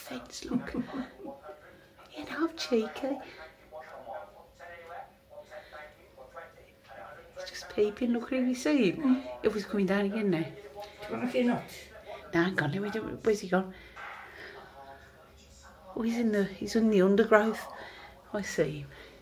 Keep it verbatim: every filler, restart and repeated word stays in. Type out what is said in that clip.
fence, look. You know, cheeky. He's just peeping, look, can you see him? Mm. If he's coming down again now. Do you want to see nuts? No, hang on, let me do it. Where's he gone? Oh, he's in the, he's in the undergrowth. I see him.